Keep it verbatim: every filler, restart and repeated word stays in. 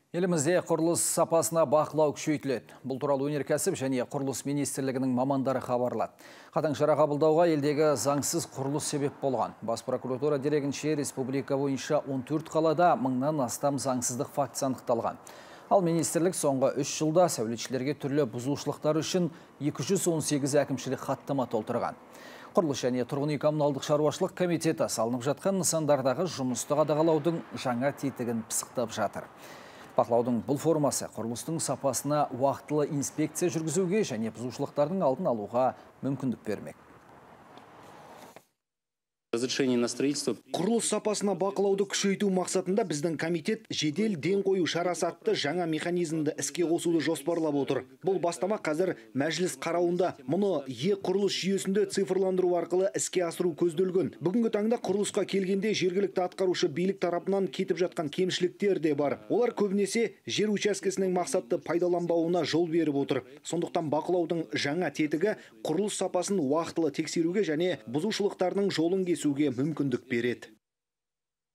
Елімізде құрылыс сапасына бақылау күшейтіледі. Бұл туралы өнеркәсіп және құрылыс министрлігінің мамандары хабарлады. Қатаң шара қабылдауға елдегі заңсыз құрылыс себеп болған. Бас прокуратура дерегінше республика бойынша он төрт қалада мыңнан астам заңсыздық фактісі анықталған. Ал министрлік соңғы үш жылда сәулетшілерге түрлі бұзушылықтар үшін екі жүз он сегіз әкімшілік хаттама толтырған. Құрылыс және тұрғын үй коммуналдық шаруашылық комитеті салынып жатқан нысандардағы жұмысты қадағалаудың жаңа тетігін пысықтап жатыр. Бақылаудың бұл формасы құрылыстың сапасына уақытылы инспекция жүргізуге және бұзушылықтардың алдын алуға мүмкіндік бермек. Разрешение на строительство. Құрылыс сапасына бақылауды күшейту мақсатында біздің комитет жедел ден қою шарасы атты жаңа механизмді іске қосуды жоспарлап отыр. Бұл бастама қазір мәжіліс қарауында. Мұны е құрылыс жүйесінде цифрландыру арқылы іске асыру көзделген. Бүгінгі таңда құрылысқа келгенде жергілікті атқарушы билік тарапынан кетіп жатқан кемшіліктер де бар. Олар көбінесе жер учаскесінің мақсатты пайдаланбауына жол беріп отыр. Сондықтан бақылаудың жаңа тетігі құрылыс сапасын уақытылы тексеруге және бұзушылықтардың жолын кесуге мүмкіндік береді.